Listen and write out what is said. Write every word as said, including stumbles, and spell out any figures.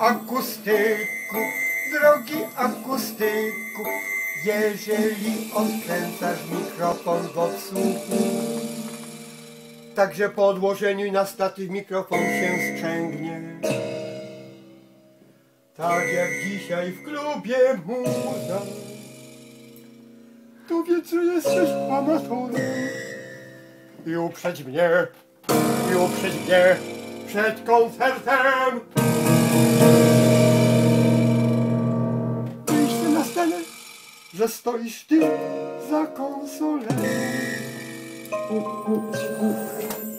akustyku, drogi akustyku, jeżeli odkręcasz mikrofon w odsłuchu, także po odłożeniu na statyw mikrofon się sprzęgnie. Tak jak dzisiaj w klubie muza. To wiedz, że jesteś amatorem. I uprzedź mnie, i uprzedź mnie przed koncertem. Wyjście na scenę, że stoisz ty za konsolą.